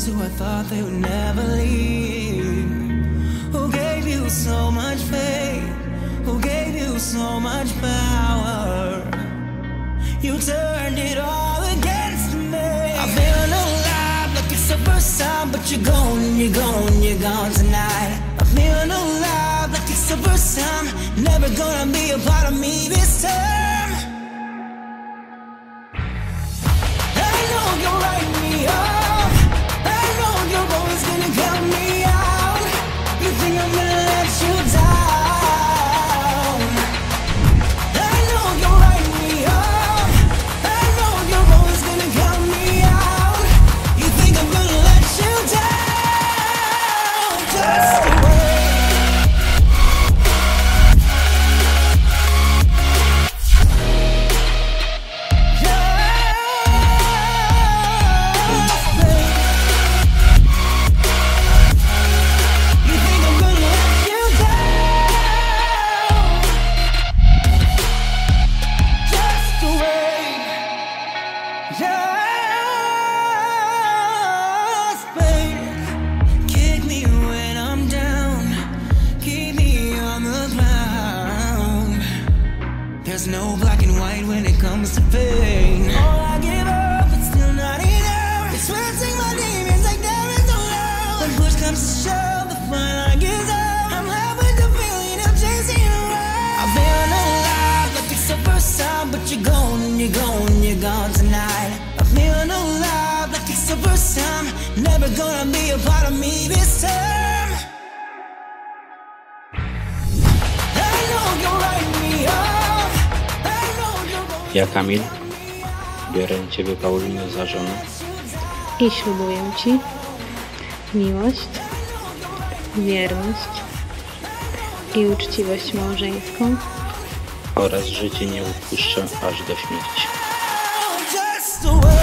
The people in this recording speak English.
those who I thought they would never leave? Who gave you so much faith? Who gave you so much power? You turned it all against me. I feel alive like it's the first time, but you're gone, you're gone, you're gone tonight. I feel alive like it's the first time, never gonna be a part of me this time. I know you're writing me off. I know you're always gonna count me out. You think I'm gonna let you down? I know you're writing me off. I know you're always gonna count me out. You think I'm gonna let you down? Just the way. There's no black and white when it comes to pain. All I give up, it's still not enough. Expressing my demons like there is no love. When push comes to shove, the fine line is up. I'm left with the feeling of chasing you around. I feel alive like it's the first time, but you're gone, you're gone, you're gone tonight. I feel alive like it's the first time, never gonna be a part of me this time. I know you're writing me off. Ja, Kamil, biorę Ciebie, Paulino, za żonę i ślubuję Ci miłość, wierność i uczciwość małżeńską oraz życie nie odpuszczę aż do śmierci.